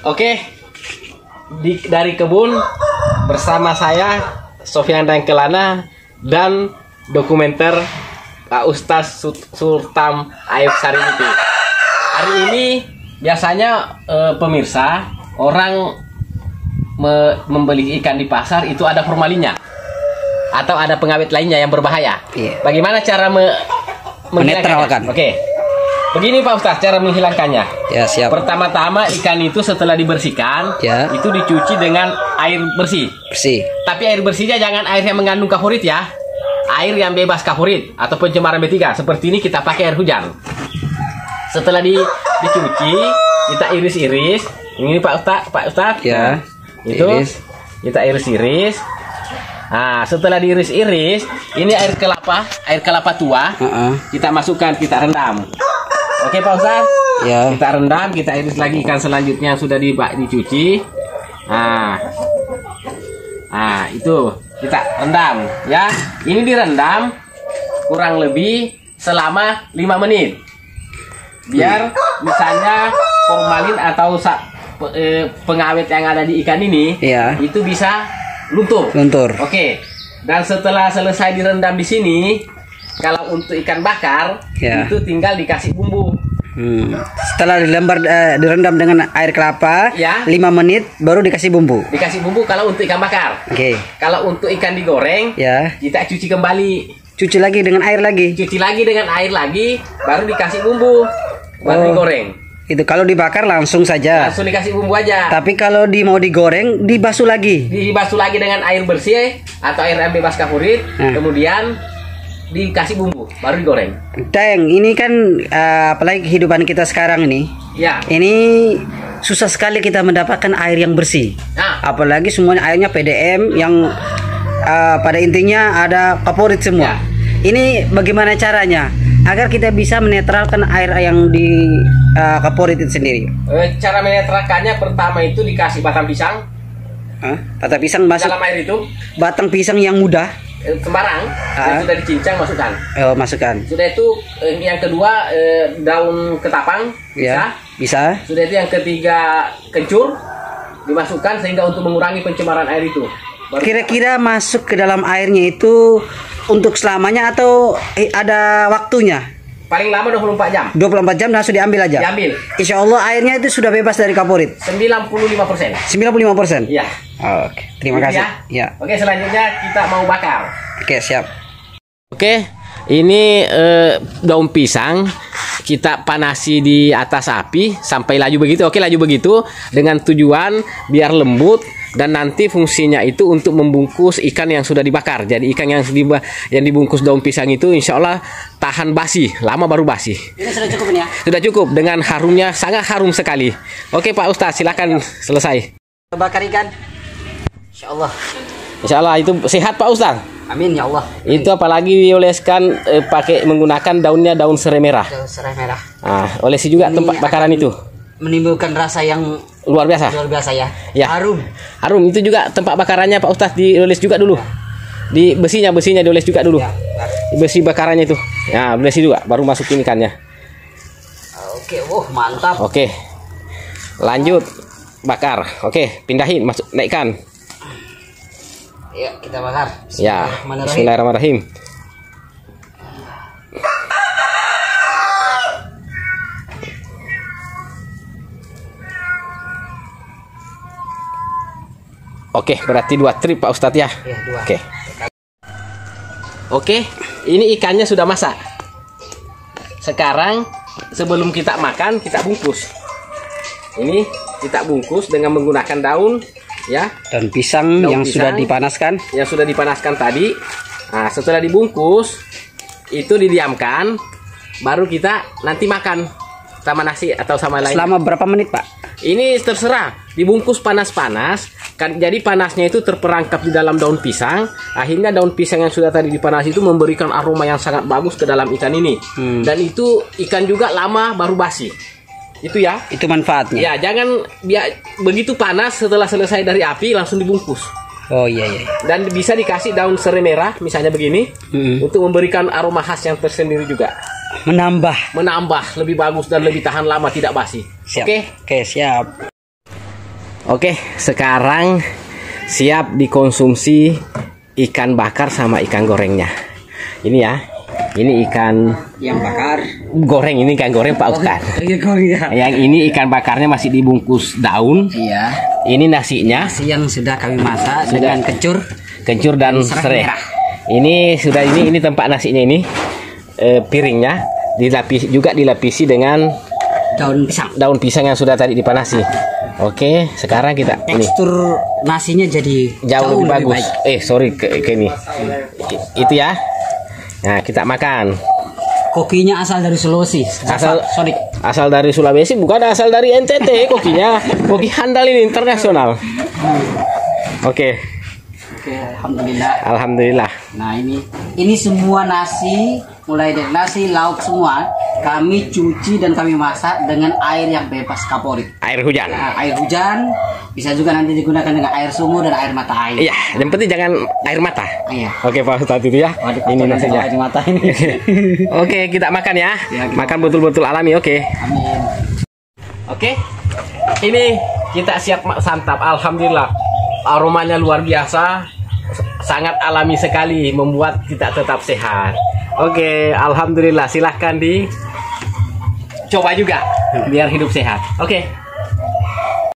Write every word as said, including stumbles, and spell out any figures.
Oke, di, dari kebun bersama saya Sofyan Dangkelana dan dokumenter Pak Ustaz Sultan Ayub Sariniti. Hari ini biasanya eh, pemirsa orang me membeli ikan di pasar itu ada formalinnya atau ada pengawet lainnya yang berbahaya. Iya. Bagaimana cara me menetralkan? Oke. Begini Pak Ustaz, cara menghilangkannya. Ya, siap. Pertama-tama ikan itu setelah dibersihkan, ya, itu dicuci dengan air bersih. Bersih. Tapi air bersihnya jangan air yang mengandung kafurit ya. Air yang bebas kafurit atau pencemaran B tiga. Seperti ini kita pakai air hujan. Setelah di, dicuci, kita iris-iris. Ini Pak Ustaz, Pak Ustaz. Ya. Itu iris. Kita iris-iris. Nah, setelah diiris-iris, ini air kelapa, air kelapa tua. Uh -uh. Kita masukkan, kita rendam. Oke Pak Ustaz, ya. Kita rendam, kita iris lagi ikan selanjutnya yang sudah dicuci. Nah, nah itu kita rendam ya. Ini direndam kurang lebih selama lima menit. Biar misalnya formalin atau pengawet yang ada di ikan ini, ya, itu bisa luntur. Luntur. Oke. Dan setelah selesai direndam di sini, kalau untuk ikan bakar, ya, itu tinggal dikasih bumbu. Hmm. Setelah dilembar, eh, direndam dengan air kelapa, ya, lima menit baru dikasih bumbu. Dikasih bumbu kalau untuk ikan bakar. Oke. Okay. Kalau untuk ikan digoreng, ya, kita cuci kembali. Cuci lagi dengan air lagi. Cuci lagi dengan air lagi, baru dikasih bumbu, baru oh, digoreng. Itu kalau dibakar langsung saja. Langsung dikasih bumbu aja. Tapi kalau di mau digoreng, dibasuh lagi. Dibasuh lagi dengan air bersih atau air yang bebas kafurit, nah, kemudian dikasih bumbu, baru digoreng. Dang, ini kan uh, apalagi kehidupan kita sekarang ini. Ya. Ini susah sekali kita mendapatkan air yang bersih. Nah. Apalagi semuanya airnya P D M yang uh, pada intinya ada kaporit semua. Ya. Ini bagaimana caranya agar kita bisa menetralkan air yang di uh, kaporit itu sendiri? Eh, cara menetralkannya pertama itu dikasih batang pisang. Hah? Batang pisang masuk dalam air itu. Batang pisang yang mudah. Sembarang ah. yang sudah dicincang masukkan. Oh, masukkan. Sudah itu eh, yang kedua eh, daun ketapang bisa. Ya, bisa. Sudah itu yang ketiga kencur dimasukkan sehingga untuk mengurangi pencemaran air itu. Kira-kira masuk ke dalam airnya itu untuk selamanya atau eh, ada waktunya? Paling lama dua puluh empat jam. dua puluh empat jam langsung diambil aja. Diambil. Insya Allah airnya itu sudah bebas dari kaporit. sembilan puluh lima persen. sembilan puluh lima persen. Iya. Oh, oke, terima Gitu kasih. Ya. Ya. Oke, selanjutnya kita mau bakar. Oke, siap. Oke, ini eh, daun pisang kita panasi di atas api sampai laju begitu. Oke, laju begitu dengan tujuan biar lembut dan nanti fungsinya itu untuk membungkus ikan yang sudah dibakar. Jadi ikan yang yang dibungkus daun pisang itu insya Allah tahan basi, lama baru basi. Ini sudah cukup ini ya? Sudah cukup dengan harumnya, sangat harum sekali. Oke Pak Ustaz, silakan selesai. Bakar ikan. Insya Allah. Insya Allah itu sehat Pak Ustaz. Amin ya Allah. Amin. Itu apalagi dioleskan eh, pakai menggunakan daunnya daun serai merah. Daun serai merah. Ah, olesi juga ini tempat bakaran itu. Menimbulkan rasa yang luar biasa. Luar biasa ya. Ya. Harum. Harum itu juga tempat bakarannya Pak Ustaz dioles juga dulu. Ya. Di besinya besinya dioles juga dulu. Ya. Besi bakarannya itu. Ya, besi juga baru masukin ikannya. Oke, wah mantap. Oke. Lanjut bakar. Oke, pindahin masuk naikkan. Ya, kita bakar. Ya. Bismillahirrahmanirrahim. Oke, berarti dua trip Pak Ustadz ya. Ya, dua. Oke. Oke, ini ikannya sudah masak. Sekarang sebelum kita makan, kita bungkus. Ini kita bungkus dengan menggunakan daun ya. Daun pisang daun yang pisang sudah dipanaskan. Yang sudah dipanaskan tadi. Nah, setelah dibungkus itu didiamkan, baru kita nanti makan sama nasi atau sama lain. Selama berapa menit Pak? Ini terserah, dibungkus panas-panas kan, jadi panasnya itu terperangkap di dalam daun pisang. Akhirnya daun pisang yang sudah tadi dipanas itu memberikan aroma yang sangat bagus ke dalam ikan ini. hmm. Dan itu ikan juga lama baru basi. Itu ya. Itu manfaatnya. Ya, jangan biar begitu panas setelah selesai dari api langsung dibungkus. Oh iya iya. Dan bisa dikasih daun serai merah misalnya begini, hmm. untuk memberikan aroma khas yang tersendiri juga. Menambah. Menambah lebih bagus dan lebih tahan lama, tidak basi. Siap. Oke. Oke, siap. Oke, sekarang siap dikonsumsi ikan bakar sama ikan gorengnya. Ini ya, ini ikan yang bakar goreng, ini ikan goreng Pak Ustaz. Oh, iya. Yang ini ikan bakarnya masih dibungkus daun. Iya. Ini nasinya. Nasi yang sudah kami masak sudah. Dengan kencur, kencur dan serai. Ini sudah ini ini tempat nasinya ini e, piringnya dilapisi juga dilapisi dengan daun pisang. Daun pisang yang sudah tadi dipanasi. Oke, sekarang kita tekstur ini. Nasinya jadi jauh, jauh lebih bagus. Baik. Eh, sorry ke, ke ini. Itu ya. Nah, kita makan. Kokinya asal dari Sulawesi. Asal sorry. Asal dari Sulawesi, bukan asal dari N T T kokinya. Koki handal ini internasional. Oke. Oke, alhamdulillah. Alhamdulillah. Nah, ini ini semua nasi, mulai dari nasi, lauk semua kami cuci dan kami masak dengan air yang bebas kaporit. Air hujan. Nah, air hujan bisa juga nanti digunakan dengan air sumur dan air mata air. Iya, yang penting jangan air mata. Iya. Oke Pak Ustadz itu ya. Waduh, ini nasinya. Air mata ini. Oke, kita makan ya. ya kita makan betul-betul alami. Oke. Amin. Oke. Ini kita siap santap. Alhamdulillah. Aromanya luar biasa. Sangat alami sekali, membuat kita tetap sehat. Oke, alhamdulillah. Silahkan dicoba juga biar hidup sehat. Oke.